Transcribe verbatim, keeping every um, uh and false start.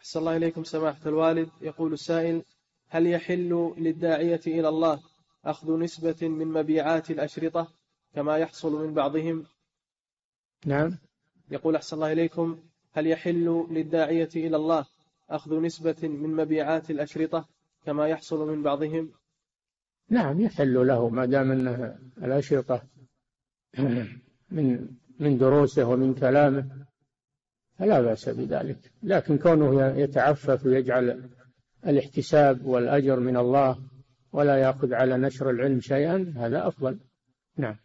أحسن الله إليكم سماحة الوالد. يقول السائل: هل يحل للداعية إلى الله أخذ نسبة من مبيعات الأشرطة كما يحصل من بعضهم؟ نعم. يقول: أحسن الله إليكم، هل يحل للداعية إلى الله أخذ نسبة من مبيعات الأشرطة كما يحصل من بعضهم؟ نعم، يحل له ما دام أن الأشرطة من من دروسه ومن كلامه فلا بأس بذلك، لكن كونه يتعفف ويجعل الاحتساب والأجر من الله ولا يأخذ على نشر العلم شيئا هذا أفضل. نعم.